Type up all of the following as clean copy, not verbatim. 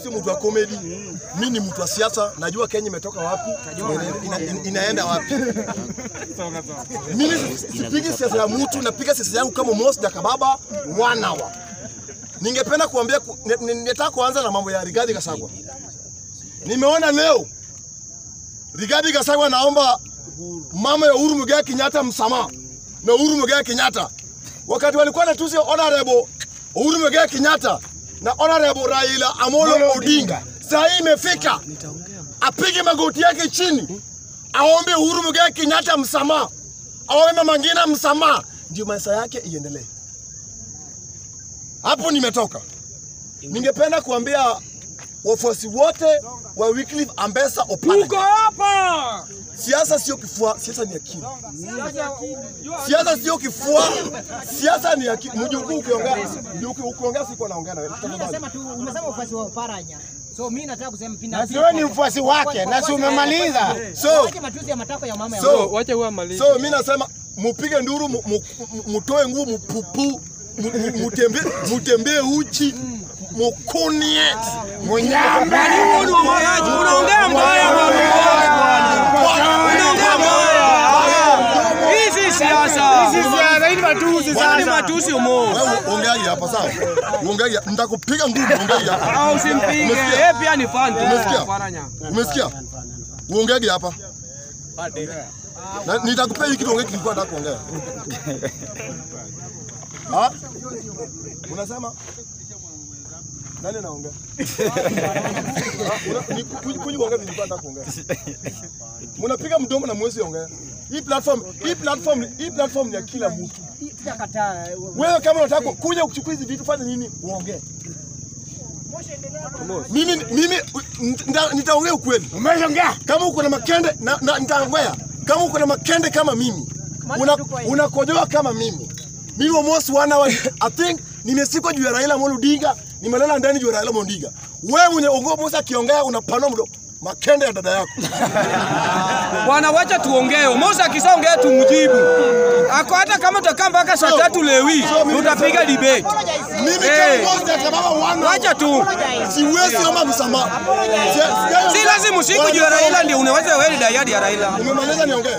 si mtu wa comedy. Mimi ni mtu wa siasa, najua Kenya imetoka wapi, inaenda wapi. Mimi sipigi siasa ya mtu, napiga siasa yangu kama Mos Jakababa 1 hour. Ningependa kuambia nataka kuanza na mambo ya Rigathi Gachagua. Nimeona leo Rigathi Gachagua naomba mama ya Uhuru Muigai Kenyatta msamaha. Na Uhuru Muigai Kenyatta wakati walikuwa na tusi honorable Uhuru Muigai Kenyatta na honorable Raila Amolo Odinga, sasa imefika apige magoti yake chini aombe Uhuru Muigai Kenyatta msamaha, aombe Mama Ngina msamaha, ndio maisha yake iendelee. Hapo nimetoka. Ningependa kuambia wafuasi wote wa Wycliffe Ambassador Oparanya, uko hapa. Siasa sio kifua, siasa ni akili. Siasa sio kifua, siasa ni akili. Mjukuu ukiongea siko naongea na wewe. Mimi nasema tu umesema ufuasi wa Oparanya. So mimi nataka kusema pinda. Na sio ni ufuasi wake, na si umemaliza. So wacha matusi ya matako ya mama ya. So wacha huwa maliza. So mimi nasema mupige nduru, mutoe nguo, mupupu, mutembee uchi, mukunie, munyambe. Unaongea mbaya unaongea mbaya. Hizi siasa. Hizi siasa hivi matusi sasa. Ni matusi umo. Wewe ongea hapa sawa. Ongea, nitakupiga ngumi ongea hapa. Au usimpige. Yeye pia ni fan tu. Umesikia? Ongea hapa. Na nitakupea hiki kitu kilikuwa nataka kuongea. Ah? Unasema nani anaongea? Kuji kuongea nilikuwa nataka kuongea. Mnapiga mdomo na mwezi ongea. Hii platform ni ya kila mtu. Tutakataa. Wewe kama unataka kuja kuchukua hizi vitu fanya nini? Uongee. Mimi nitaongea ukweli. Umeongea. Kama uko na makende na nitaongea. Kama uko na makende kama mimi, unakojoa kama mimi. Mimi almost 1 hour I think nimesikwa juu ya Raila Amolo Odinga, nimelala ndani juu ya Raila Amolo Odinga. Wewe mwenye ongoza akiongea unapanua mdomo makende ya dada yako. Bwana wacha tuongee. Mosa akisaongea tumjibu. Ako hata kama tutakaa mpaka saa 3 lewi, tutapiga debate. Mimi kama Mosa Jakababa 1 hour. Wacha tu. Siwezi kama msamaha. Si lazima usiku juu ya Raila ndio unaweza wewe dayadi ya Raila. Umemaliza niongee.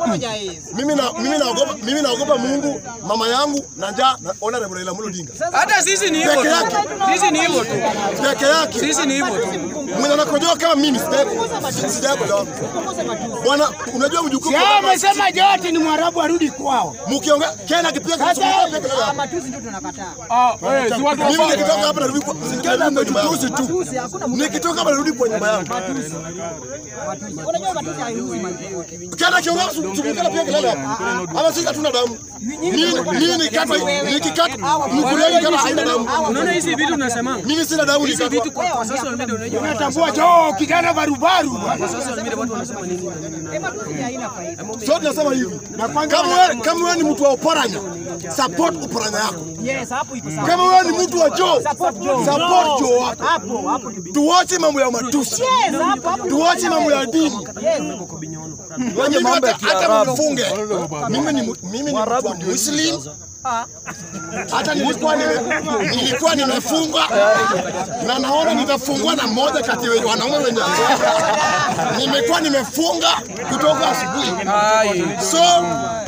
Mimi naogopa Mungu, mama yangu na njaa na honorable Raila Amolo Odinga. Hata sisi ni hivyo tu. Sisi ni hivyo tu. Peke yake. Sisi ni hivyo tu. Mwenye anakojoa kama mimi sitako leo. Bwana unajua mjukuu kwa amesema yote ni Mwarabu arudi kwao. Mkiongea Kenya kipiga kusumbuka peke yake. Matusi ndio tunakataa. Mimi nikitoka hapa narudi kwa matusi tu. Nikitoka hapa narudi kwa nyumba yangu. Unajua matusi haihusi manzi. Kana kiongea kusumbuka pia kelele hapa. Ama sisi hatuna damu. Mimi nikikata mkuleni kama haina damu. Unaona hizi vitu tunasema? Mimi sina damu hizi vitu kwa social media unajua. Unatambua Joho kijana barubaru kwa social media watu wanasema nini? Matusi haina faida. So tunasema hivi. Kama wewe ni mtu wa Oparanya, support Oparanya yako. Yes, hapo iko sawa. Kama wewe ni mtu wa Joho, support Joho. Hapo. Tuache mambo ya matusi. Yes, hapo. Tuache mambo ya dini. Wewe mambo ya hata mfunge. Mimi ni mtu wa Muslim. Hata nilikuwa nimefungwa na naona nitafungwa na mmoja kati ya wanaume wenye nimekuwa nimefunga kutoka asubuhi. So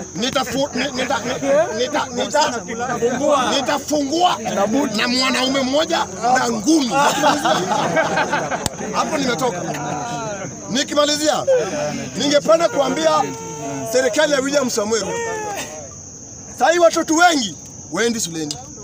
nitafungua na mwanaume mmoja na ngumi. Hapo nimetoka. Nikimalizia ningependa kuambia serikali ya William Samuel Ruto, sasa watoto wengi waendi shuleni.